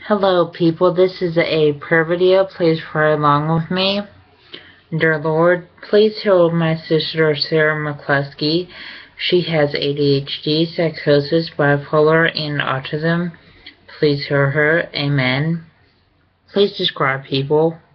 Hello people, this is a prayer video. Please pray along with me. Dear Lord, please heal my sister Sarah McCluskey. She has ADHD, psychosis, bipolar, and autism. Please heal her. Amen. Please describe people.